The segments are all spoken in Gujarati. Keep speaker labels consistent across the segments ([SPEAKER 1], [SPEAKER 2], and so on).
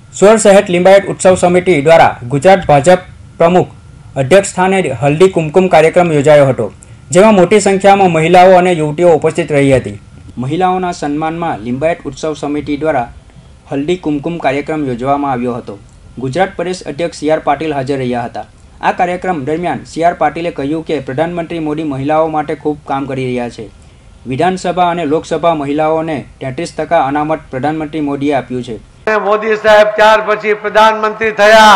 [SPEAKER 1] સોર શહેર લિંબાયત ઉત્સવ સમિતિ દ્વારા ગુજરાત ભાજપ પ્રમુખ અધ્યક્ષ સ્થાને હલ્દી કુમકુમ કાર્યક્રમ યોજાયો હતો, જેમાં મોટી સંખ્યામાં મહિલાઓ અને યુવતીઓ ઉપસ્થિત રહી હતી. મહિલાઓના સન્માનમાં લિંબાયત ઉત્સવ સમિતિ દ્વારા હલ્દી કુમકુમ કાર્યક્રમ યોજવામાં આવ્યો હતો. ગુજરાત પ્રદેશ અધ્યક્ષ સી.આર. પાટીલ હાજર રહ્યા હતા. આ કાર્યક્રમ દરમિયાન સી.આર. પાટીલે કહ્યું કે પ્રધાનમંત્રી મોદી મહિલાઓ માટે ખૂબ કામ કરી રહ્યા છે. વિધાનસભા અને લોકસભા મહિલાઓને 33% અનામત પ્રધાનમંત્રી મોદીએ આપ્યું છે.
[SPEAKER 2] મોદી સાહેબ ત્યાર પછી પ્રધાનમંત્રી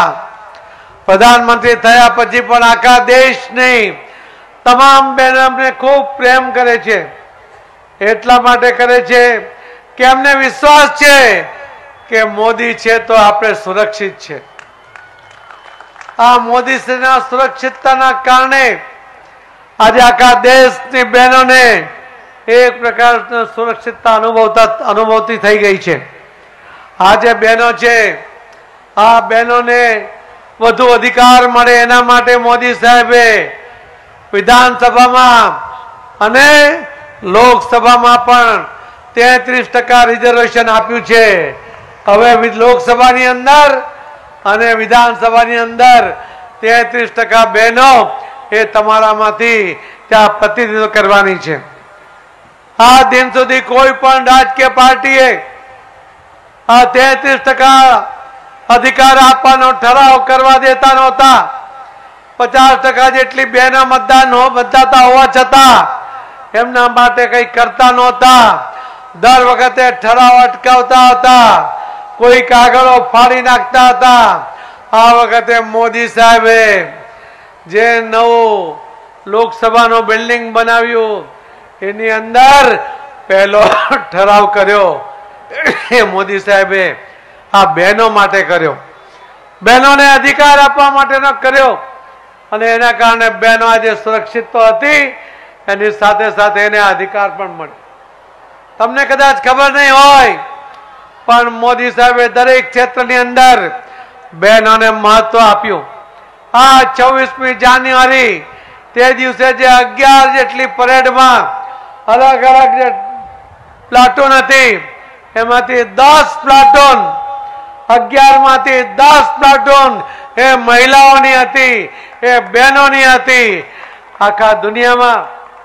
[SPEAKER 2] થયા પછી પણ આખા દેશની તમામ બહેનોને ખૂબ પ્રેમ કરે છે. એટલા માટે કરે છે કે અમને વિશ્વાસ છે કે મોદી છે તો આપણે સુરક્ષિત છે. આ મોદી શ્રીના સુરક્ષિતતાના કારણે આજે આખા દેશની બહેનોને એક પ્રકારની સુરક્ષિતતા અનુભવતી થઈ ગઈ છે. આજે બહેનો છે, આ બહેનોને વધુ અધિકાર મળે એના માટે મોદી સાહેબે વિધાનસભામાં અને લોકસભામાં પણ 33% રિઝર્વેશન આપ્યું છે. હવે લોકસભાની અંદર અને વિધાનસભાની અંદર 33% બહેનો એ તમારામાંથી ત્યાં પ્રતિનિધિત્વ કરવાની છે. આ દિન સુધી કોઈ પણ રાજકીય પાર્ટીએ આ 33% અધિકાર આપવાનો ઠરાવ કરવા દેતા નહોતા. 50% જેટલી બહેનો મતદાતા હોવા છતાં એમના માટે કઈ કરતા નહોતા. દર વખતે ઠરાવ અટકાવતા હતા, કોઈ કાગળો ફાડી નાખતા હતા. આ વખતે મોદી સાહેબે જે નવું લોકસભાનું બિલ્ડિંગ બનાવ્યું એની અંદર પહેલો ઠરાવ કર્યો એ મોદી સાહેબે આ બહેનો માટે કર્યો, બહેનોને અધિકાર આપવા માટેનો કર્યો. અને એના કારણે બહેનો આજે સુરક્ષિત તો હતી, એની સાથે સાથે એને અધિકાર પણ મળ્યો. તમને કદાચ ખબર નહીં હોય પણ મોદી સાહેબે દરેક ક્ષેત્રની અંદર બહેનોને મહત્વ આપ્યું. આ 24મી જાન્યુઆરી તે દિવસે જે 11 જેટલી પરેડમાં અલગ અલગ જે પ્લાટૂન હતી એમાંથી 10 પ્લાટૂન 11 માંથી 10 પ્લાટૂન એ મહિલાઓની હતી, એ બહેનોની હતી. આખા દુનિયામાં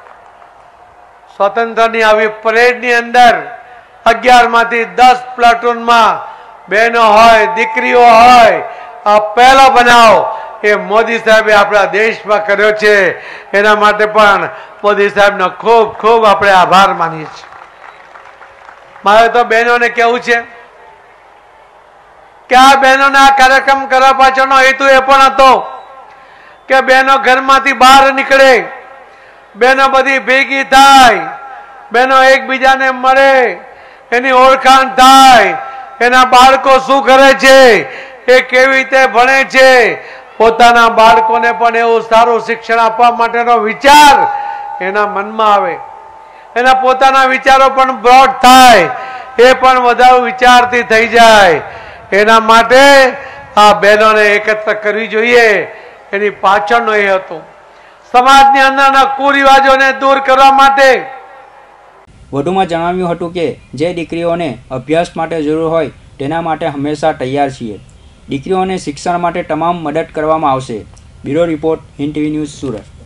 [SPEAKER 2] સ્વતંત્રની આવી પરેડની અંદર 11 માંથી 10 પ્લાટૂનમાં બહેનો હોય, દીકરીઓ હોય. આ પહેલો બનાવ એ મોદી સાહેબે આપણા દેશમાં કર્યો છે. એના માટે પણ મોદી સાહેબનો ખૂબ ખૂબ આપણે આભાર માનીએ છીએ. મારે તો બહેનોને કહેવું છે કે આ બહેનોને આ કાર્યક્રમ કરવા પાછળનો હેતુ એ પણ હતો કે બહેનો ઘરમાંથી બહાર નીકળે, બહેનો બધી ભેગી થાય, બહેનો એકબીજાને મળે, એની ઓળખાણ થાય, એના બાળકો શું કરે છે, એ કેવી રીતે ભણે છે, પોતાના બાળકોને પણ એવું સારું શિક્ષણ આપવા માટેનો વિચાર એના મનમાં આવે, એના પોતાના વિચારો પણ બ્રોડ થાય, એ પણ વધારે વિચારથી થઈ જાય. એના માટે આ બહેનોને એકત્ર કરવી જોઈએ. એની પાછળનો એ હતો સમાજની અંદરના કુરિવાજોને દૂર કરવા માટે.
[SPEAKER 1] વધુમાં જણાવ્યું હતું કે જે દીકરીઓને અભ્યાસ માટે જરૂર હોય તેના માટે હંમેશા તૈયાર છીએ. દીકરીઓને શિક્ષણ માટે તમામ મદદ કરવામાં આવશે. Bureau report, Hind TV news, Surat.